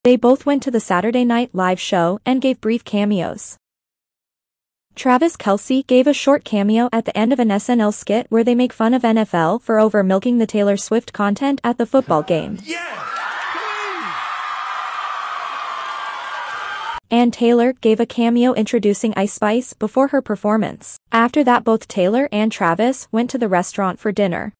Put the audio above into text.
They both went to the Saturday Night Live show and gave brief cameos. Travis Kelce gave a short cameo at the end of an SNL skit where they make fun of NFL for over-milking the Taylor Swift content at the football game. And Taylor gave a cameo introducing Ice Spice before her performance. After that, both Taylor and Travis went to the restaurant for dinner.